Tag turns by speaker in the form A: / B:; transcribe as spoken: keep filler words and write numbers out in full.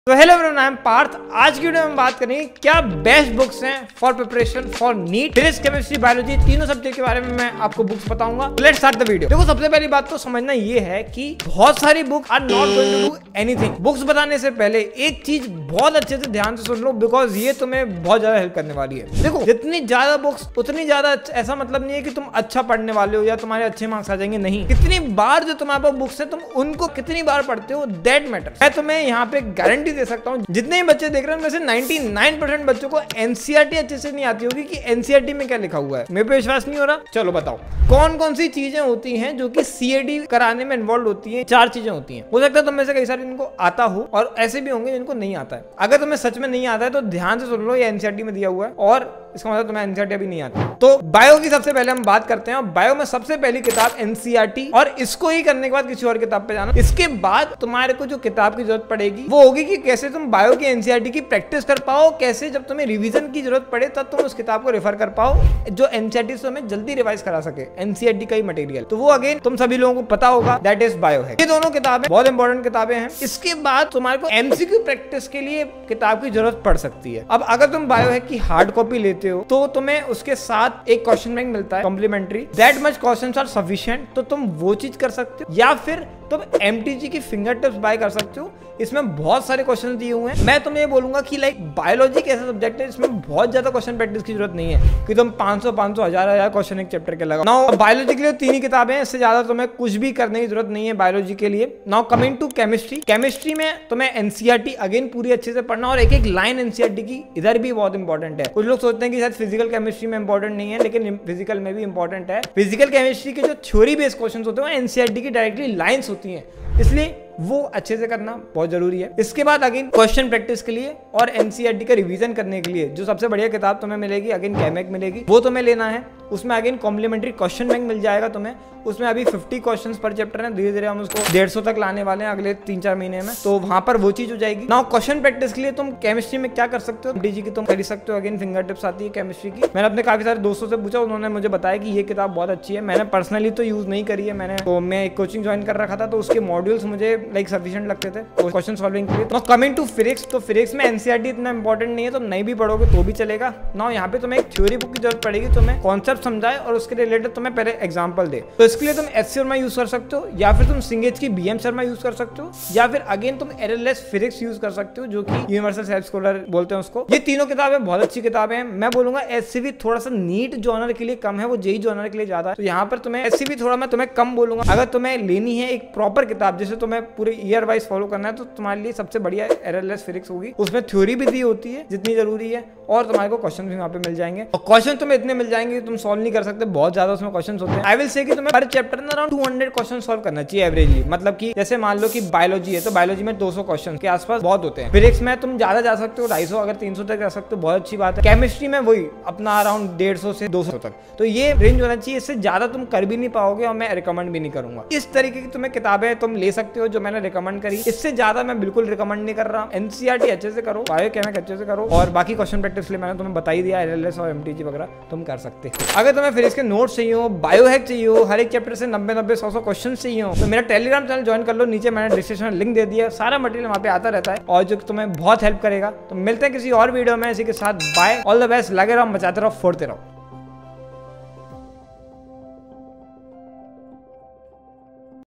A: तो hello everyone, I am Parth. आज की वीडियो में बात करेंगे क्या बेस्ट बुक्स हैं for preparation for NEET, physics, chemistry, biology, तीनों सब्जेक्ट के बारे में मैं आपको बुक्स बताऊंगा। Let's start the video. देखो, सबसे पहली बात तो समझना ये है कि बहुत सारी book are not going to do anything. Books बताने से पहले एक चीज बहुत अच्छे से ध्यान से सुन लो, बिकॉज ये तुम्हें बहुत ज्यादा हेल्प करने वाली है। देखो, जितनी ज्यादा बुक्स उतनी ज्यादा, ऐसा मतलब नहीं है कि तुम अच्छा पढ़ने वाले हो या तुम्हारे अच्छे मार्क्स आ जाएंगे। नहीं, कितनी बार जो तुम्हारे पास बुक्स है तुम उनको कितनी बार पढ़ते हो, दैट मैटर। मैं तुम्हें यहाँ पे गारंटी दे सकता हूँ, जितने ही बच्चे देख रहे हैं उनमें से निन्यानवे परसेंट बच्चों को एनसीईआरटी अच्छे से नहीं आती होगी कि एनसीईआरटी में क्या लिखा हुआ है। मेरे पे विश्वास नहीं हो रहा? चलो बताओ, कौन कौन सी चीजें होती हैं जो कि सीएडी कराने में इन्वॉल्व होती हैं। चार चीजें होती हैं। हो सकता है तुम में से कई सारे इनको आता हो और ऐसे भी होंगे जिनको नहीं आता है। अगर तुम्हें सच में नहीं आता है तो ध्यान से सुन लो, ये एनसीईआरटी में दिया हुआ है और इसका मतलब तुम्हें एनसीईआरटी भी नहीं आती। तो बायो की सबसे पहले हम बात करते हैं। बायो में सबसे पहली किताब एनसीईआरटी, और इसको ही करने के बाद किसी और किताब पे जाना। इसके बाद तुम्हारे को जो किताब की जरूरत पड़ेगी वो होगी कि कैसे तुम बायो की एनसीईआरटी की प्रैक्टिस कर पाओ, कैसे जब तुम्हें रिवीजन की जरूरत पड़े तब तुम उस किताब को रेफर कर पाओ जो एनसीईआरटी से तुम्हें जल्दी रिवाइज करा सके, एनसीईआरटी का ही मटेरियल। तो वो अगेन तुम सभी लोगों को पता होगा, दैट इज बायो है। ये दोनों किताबें बहुत इंपॉर्टेंट किताबें हैं। इसके बाद तुम्हारे को एमसीक्यू प्रैक्टिस के लिए किताब की जरूरत पड़ सकती है। अब अगर तुम बायो है की हार्ड कॉपी लेते हो तो तुम्हें उसके साथ एक क्वेश्चन बैंक मिलता है complimentary, that much questions are sufficient. तो तुम वो चीज कर सकते हो, या फिर तुम एमटीजी की फिंगर टिप्स बाय कर सकते हो। इसमें बहुत सारे क्वेश्चन दिए हुए हैं। मैं तुम्हें ये बोलूंगा कि लाइक बायोलॉजी एक ऐसा सब्जेक्ट है इसमें बहुत ज्यादा क्वेश्चन प्रैक्टिस की जरूरत नहीं है कि तुम पाँच सौ पाँच सौ हजार हजार क्वेश्चन एक चैप्टर के लगाओ। नाउ बायोलॉजी के लिए तीन ही किताबें हैं, इससे ज्यादा तुम्हें कुछ भी करने की जरूरत नहीं है बायोलॉजी के लिए। Now coming to chemistry, chemistry में तुम्हें एनसीईआरटी अगेन पूरी अच्छे से पढ़ना और एक एक लाइन एनसीईआरटी की इधर भी बहुत इंपॉर्टेंट है। कुछ लोग सोचते हैं कि शायद फिजिकल केमिस्ट्री में इंपॉर्टेंट नहीं है, लेकिन फिजिकल में भी इंपॉर्टेंट है। फिजिकल केमिस्ट्री के जो थ्योरी बेस्ड क्वेश्चन होते हैं वो एनसीईआरटी की डायरेक्टली लाइन्स होती हैं, इसलिए वो अच्छे से करना बहुत जरूरी है। इसके बाद अगेन क्वेश्चन प्रैक्टिस के लिए और एनसीईआरटी का रिवीजन करने के लिए जो सबसे बढ़िया किताब तुम्हें मिलेगी, अगेन केमेक मिलेगी, वो तुम्हें लेना है। उसमें अगेन कॉम्प्लीमेंट्री क्वेश्चन बैंक मिल जाएगा तुम्हें। उसमें अभी पचास क्वेश्चंस पर चैप्टर है, धीरे धीरे हम उसको डेढ़ सौ तक लाने वाले हैं अगले तीन चार महीने में, तो वहां पर वो चीज हो जाएगी। नाउ क्वेश्चन प्रैक्टिस के लिए तुम केमिस्ट्री में क्या कर सकते हो, डीजी की तुम कर सकते हो, अगेन फिंगर टिप्स आती है केमिस्ट्री की। मैंने अपने काफी सारे दोस्तों से पूछा, उन्होंने मुझे बताया कि ये किताब बहुत अच्छी है। मैंने पर्सनली तो यूज नहीं करी है, मैंने तो मैं एक कोचिंग ज्वाइन कर रखा था तो उसके मॉड्यूल्स मुझे लाइक सफिशिएंट लगते थे क्वेश्चन सॉल्विंग के लिए। नाउ कमिंग टू फिजिक्स, तो फिजिक्स में एनसीईआरटी इतना इंपॉर्टेंट नहीं है, तुम नहीं भी पढ़ोगे तो भी चलेगा। नाउ यहाँ पे तुम्हें एक थ्योरी बुक की जरूरत पड़ेगी, तुम्हें कॉन्सेप्ट समझाए और उसके रिलेटेड तुम्हें पहले एग्जांपल दे। तो इसके लिए तुम एचसी शर्मा यूज कर सकते हो, या फिर तुम सिंगेज की बीएम शर्मा यूज कर सकते हो, या फिर अगेन तुम एलएलएस फिजिक्स यूज कर सकते हो जो कि यूनिवर्सल सेल्फ स्कॉलर बोलते हैं उसको। ये तीनों किताबें बहुत अच्छी किताबें हैं। मैं बोलूंगा एचसीबी थोड़ा सा नीट जॉनर के लिए कम है, वो जेई जॉनर के लिए ज्यादा है। तो यहाँ पर तुम्हें एचसीबी थोड़ा मैं तुम्हें कम बोलूंगा। अगर तुम्हें लेनी है एक प्रॉपर किताब जिसे तुम्हें पूरे ईयर वाइज फॉलो करना है तो तुम्हारे लिए सबसे बढ़िया एलएलएस फिजिक्स होगी। उसमें थ्योरी भी दी होती है जितनी जरूरी है और तुम्हारे को क्वेश्चन भी वहाँ पे मिल जाएंगे। और क्वेश्चन तुम्हें इतने मिल जाएंगे कि तुम सॉल्व नहीं कर सकते, बहुत ज्यादा उसमें क्वेश्चन होते हैं। आई विल से कि तुम्हें हर चैप्टर में around two hundred question solve करना चाहिए एवरेजली। मतलब कि जैसे मान लो कि बायोलॉजी है तो बायोलॉजी में दो सौ क्वेश्चन के आसपास बहुत होते हैं। फिजिक्स में तुम ज्यादा जा सकते हो, ढाई सौ अगर तीन सौ तक जा सकते हो, बहुत अच्छी बात है। केमिस्ट्री में वही अपना अराउंड डेढ़ सौ से दो सौ तक, तो ये रेंज होना चाहिए। इससे ज्यादा तुम कर भी नहीं पाओगे और मैं रिकमेंड भी नहीं करूंगा। इस तरीके की तुम्हें किताबें तुम ले सकते हो जो मैंने रिकमेंड करी। इससे ज्यादा मैं बिल्कुल रिकमेंड नहीं कर रहा। एनसीईआरटी अच्छे से करो, बायो केमिक अच्छे से करो, और बाकी क्वेश्चन प्रैक्टिस के लिए मैंने तुम्हें बता ही दिया, एलएलएस और एमटीजी वगैरह तुम कर सकते हो। अगर तुम्हें फिजिक्स के नोट्स चाहिए हो, बायो हैक चाहिए हो, हर एक चैप्टर से नब्बे नब्बे सौ सौ क्वेश्चन चाहिए हो, तो मेरा टेलीग्राम चैनल ज्वाइन कर लो। नीचे मैंने डिस्क्रिप्शन में लिंक दे दिया, सारा मटेरियल वहाँ पे आता रहता है और जो तुम्हें बहुत हेल्प करेगा। तो मिलते हैं किसी और वीडियो में इसी के साथ। बाय, ऑल द बेस्ट, लगे रहो, मचाते रहो, फोड़ते रहो।